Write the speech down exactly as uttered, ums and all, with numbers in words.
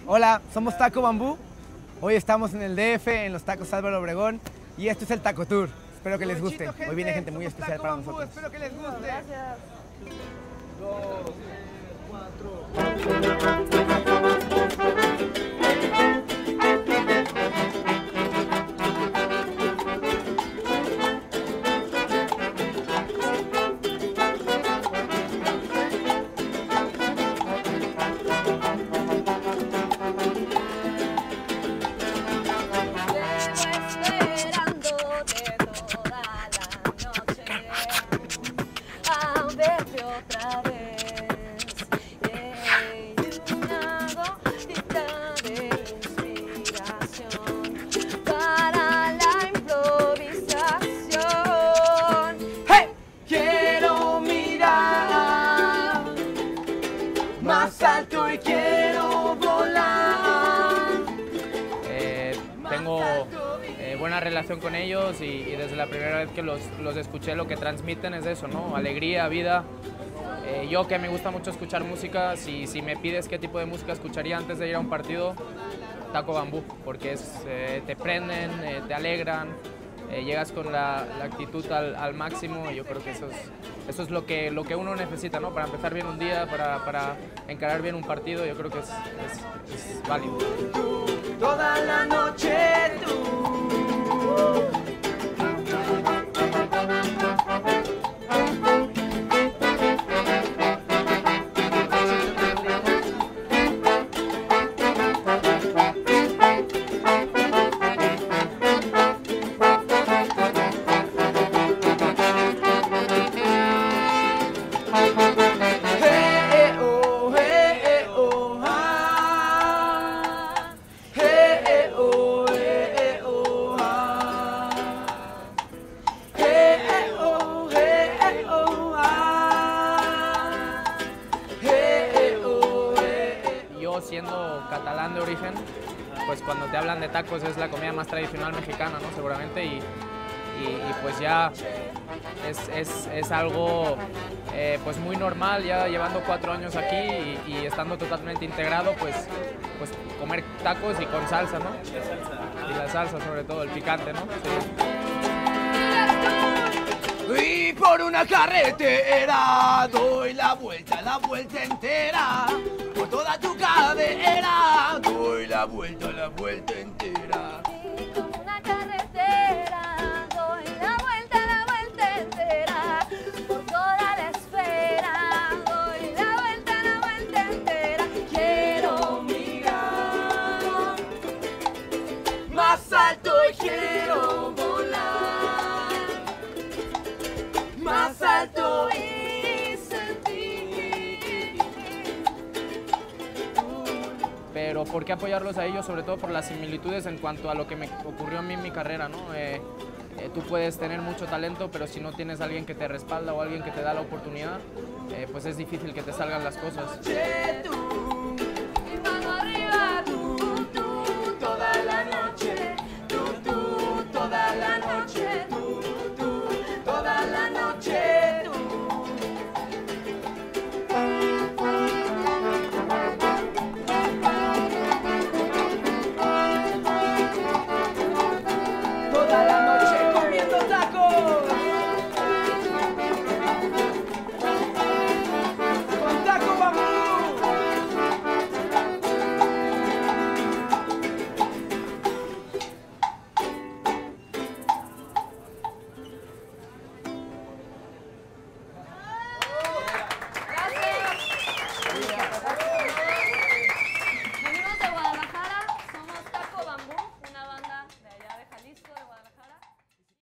Hola, somos Taco Bambú. Hoy estamos en el D F, en los Tacos Álvaro Obregón, y esto es el Taco Tour. Espero que les guste. Hoy viene gente muy especial para nosotros. Espero que les guste. Gracias. Dos, cuatro. Más alto y quiero volar. Eh, tengo eh, buena relación con ellos y, y desde la primera vez que los, los escuché lo que transmiten es eso, ¿no? Alegría, vida. Eh, yo que me gusta mucho escuchar música, si, si me pides qué tipo de música escucharía antes de ir a un partido, Taco Bambú, porque es, eh, te prenden, eh, te alegran. Eh, llegas con la, la actitud al, al máximo y yo creo que eso es, eso es lo, que, lo que uno necesita, ¿no? Para empezar bien un día, para, para encarar bien un partido, yo creo que es, es, es válido. Toda la noche tú. Siendo catalán de origen, pues cuando te hablan de tacos es la comida más tradicional mexicana, ¿no? Seguramente, y, y, y pues ya es, es, es algo eh, pues muy normal, ya llevando cuatro años aquí y, y estando totalmente integrado, pues, pues comer tacos y con salsa, ¿no? Y la salsa, sobre todo, el picante, ¿no? Sí. Y por una carretera doy la vuelta, la vuelta entera. Por toda tu cadera doy la vuelta, la vuelta entera. Y por una carretera doy la vuelta, la vuelta entera. Por toda la esfera doy la vuelta, la vuelta entera. Quiero mirar más alto y quiero volar. Más alto y sentir. Pero ¿por qué apoyarlos a ellos? Sobre todo por las similitudes en cuanto a lo que me ocurrió a mí en mi carrera, ¿no? Eh, eh, tú puedes tener mucho talento, pero si no tienes a alguien que te respalda o alguien que te da la oportunidad, eh, pues es difícil que te salgan las cosas.